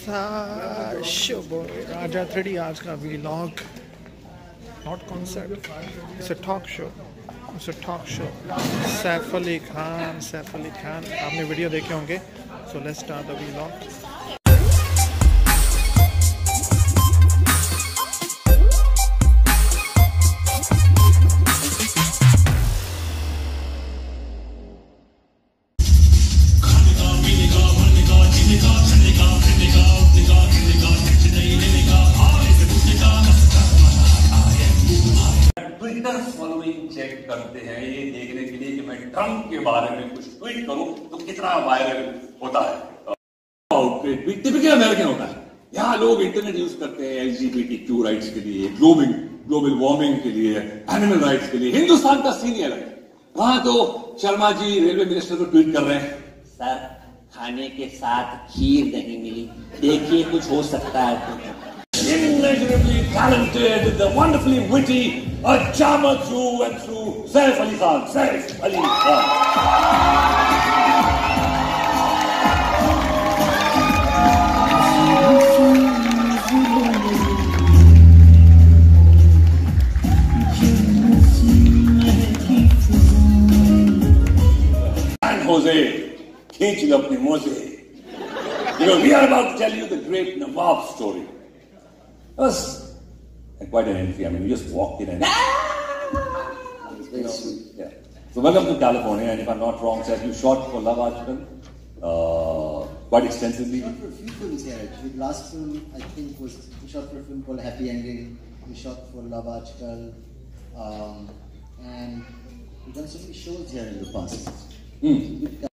Raja 3D आज का vlog, not concert, it's a talk show. It's a talk show. Saif Ali Khan, आपने video देखे होंगे. So let's start the vlog. Twitter following check करते हैं ये देखने के लिए कि मैं ट्रम्प के बारे में कुछ ट्वीट करूं तो कितना वायरल होता है. टिपिकल अमेरिकन होता है. यहाँ लोग इंटरनेट यूज करते हैं LGBTQ राइट्स के लिए, ग्लोबल वार्मिंग के लिए, एनिमल राइट्स के लिए. हिंदुस्तान का सीन अलग है. वहां तो शर्मा जी रेलवे मिनिस्टर को ट्वीट कर रहे हैं, सर खाने के साथ खीर नहीं मिली, देखिए कुछ हो सकता है. Immeasurably talented, the wonderfully witty, a charmer through and through, Saif Ali Khan. Saif Ali Khan. And Jose, खींच लो अपनी मोजे. We are about to tell you the great Nawab story. It was quite an entry. I mean, we just walked in and yeah. So welcome to California, and if I'm not wrong, Seth, you shot for Love Archibald quite extensively. We shot for a few films here actually. The last film I think was we shot for a film called Happy Ending. We shot for Love Archibald, and we've done so many shows here in the past.